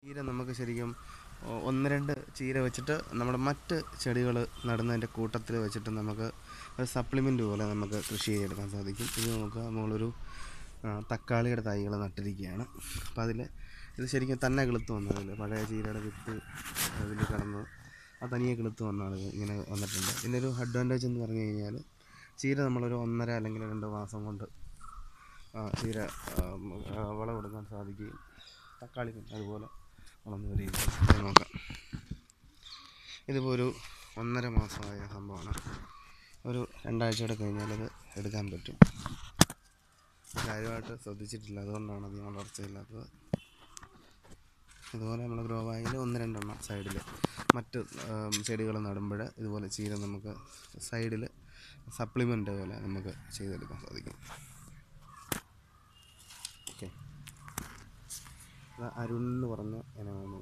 ചീര നമുക്ക് ശരിക്കും ഒന്ന് രണ്ട് ചീര വെച്ചിട്ട് നമ്മുടെ മറ്റ് ചെടികൾ നടുന്നതിൻ്റെ കൂട്ടത്തിൽ വെച്ചിട്ട് നമുക്ക് ഒരു സപ്ലിമെൻ്റ് പോലെ നമുക്ക് കൃഷി ചെയ്തെടുക്കാൻ സാധിക്കും. ഇത് നോക്കുക, നമ്മളൊരു തക്കാളിയുടെ തൈകൾ നട്ടിരിക്കുകയാണ്. അപ്പോൾ ഇത് ശരിക്കും തന്നെ കിളുത്ത് വന്നതിൽ പഴയ ചീരയുടെ വിത്ത് അതിൽ കിടന്ന് തനിയെ കിളുത്ത് വന്നാണ് ഇങ്ങനെ വന്നിട്ടുണ്ട്. ഇതിൻ്റെ ഒരു അഡ്വാൻറ്റേജ് എന്ന് പറഞ്ഞു കഴിഞ്ഞാൽ ചീര നമ്മളൊരു 1.5 അല്ലെങ്കിൽ 2 മാസം കൊണ്ട് ചീര വിളവെടുക്കാൻ സാധിക്കുകയും തക്കാളി അതുപോലെ വളർന്നു വരികയും നോക്കാം. ഇതിപ്പോൾ ഒരു 1.5 മാസമായ സംഭവമാണ്. ഒരു 2 ആഴ്ചയോടെ കഴിഞ്ഞാലത് എടുക്കാൻ പറ്റും. കാര്യമായിട്ട് ശ്രദ്ധിച്ചിട്ടില്ല, അതുകൊണ്ടാണ് അധികം വളർച്ചയില്ലാത്തത്. ഇതുപോലെ നമ്മൾ ഗ്രോ ബാഗിൽ 1-2 എണ്ണം സൈഡിൽ മറ്റ് ചെടികൾ നടുമ്പോൾ ഇതുപോലെ ചീര നമുക്ക് സൈഡിൽ സപ്ലിമെൻ്റ് പോലെ നമുക്ക് ചെയ്തെടുക്കാൻ സാധിക്കും. ഓക്കെ, അരുൺ എന്ന് പറഞ്ഞ ഇനമാണ്.